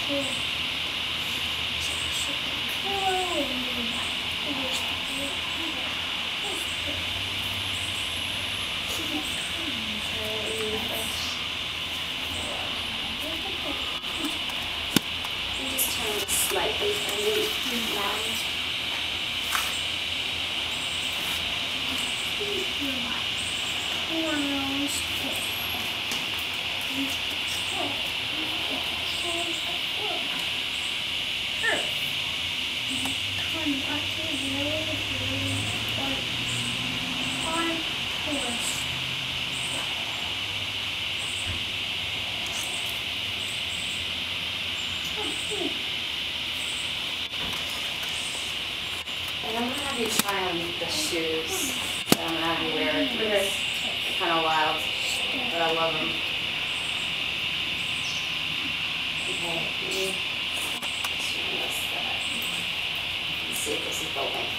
Just turn it slightly loud. And I'm going to have you try on the shoes that I'm going to have you wear. They're kind of wild, but I love them. Okay, let's see if this is building.